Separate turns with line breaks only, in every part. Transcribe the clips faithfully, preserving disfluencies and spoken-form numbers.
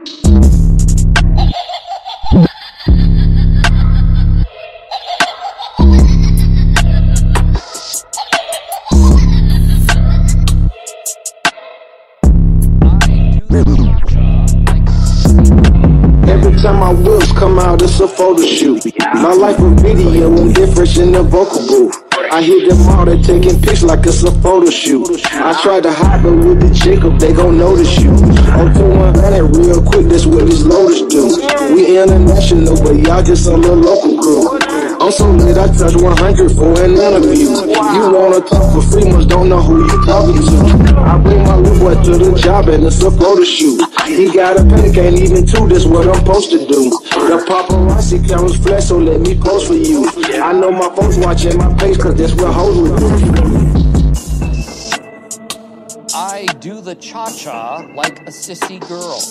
Every time my whips come out, it's a photo shoot. My life a video and difference in the vocal booth. I hit them all, they taking pics like it's a photo shoot. I try to hide, but with the Jacob, they gon' notice you. On two one hundred real quick, that's what these loaders do. We international, but y'all just a little local crew. I'm so lit, I touch one hundred for an interview. You wanna talk for free, must don't know who you talking to. I bring my little boy to the job and it's a photo shoot. He got a pen, can't even two, this what I'm supposed to do. The paparazzi cameras flash, so let me post for you. I know my folks watching my page, cause that's what hoes would do.
I do the cha-cha like a sissy girl.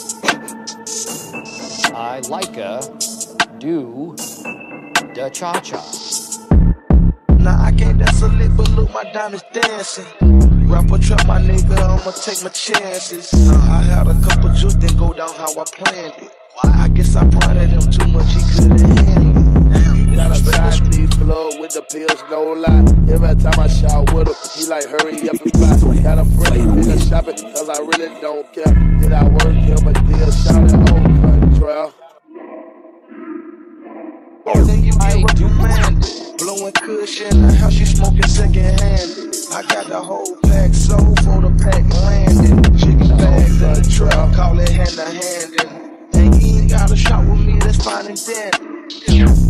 I like a do the cha-cha.
Nah, I can't dance a lick, but look, my diamonds dancing. Rapper trap my nigga, I'ma take my chances. I had a couple juice, then go down how I planned it. I guess I prodded him too much, he couldn't handle it.
Got a side deep flow with the pills, no lie. Every time I shout with him, he like hurry up and buy. Got a friend, nigga shopping, cause I really don't care. Did I work him a deal, shout it old control.
Then you get reprimanded. Blowing cushion, how she smoking second-handed. I got the whole pack sold for the pack landing. Chicken bags in the truck, call it hand-to-hand. And he ain't got a shot with me, that's fine and dandy.